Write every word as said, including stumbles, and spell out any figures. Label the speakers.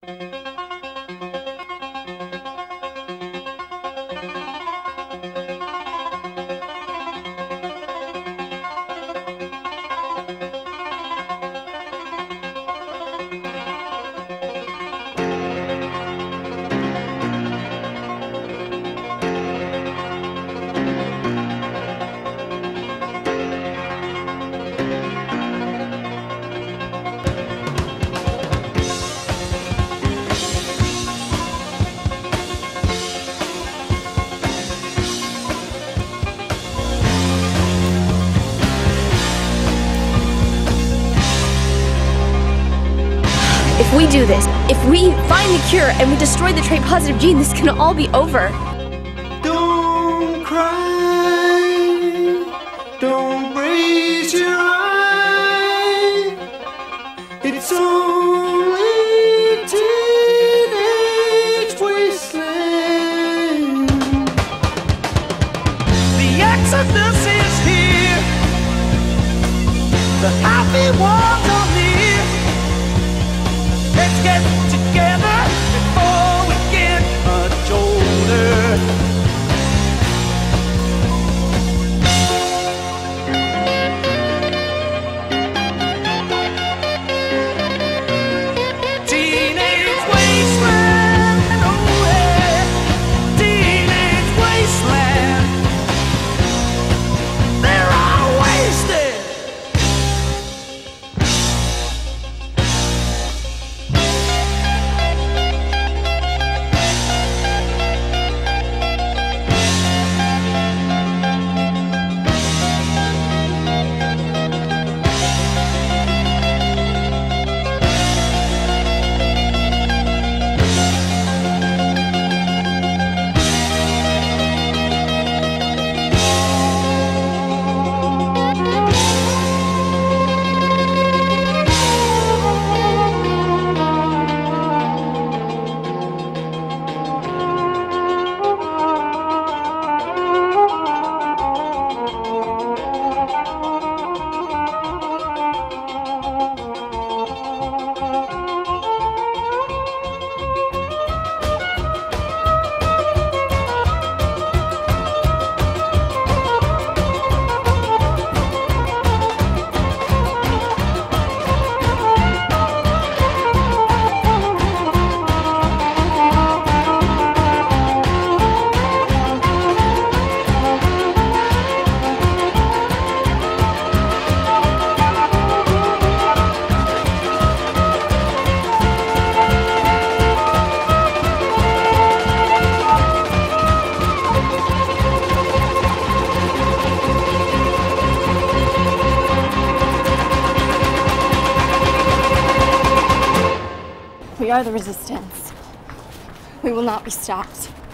Speaker 1: If we do this, if we find the cure and we destroy the trait-positive gene, this can all be over.
Speaker 2: Don't cry, don't raise your eye. It's only teenage wasteland. The exodus is here. The happy ones are here. Let's get together before we get much older. Teenage wasteland, oh yeah. Teenage wasteland. They're all wasted.
Speaker 1: We are the resistance. We will not be stopped.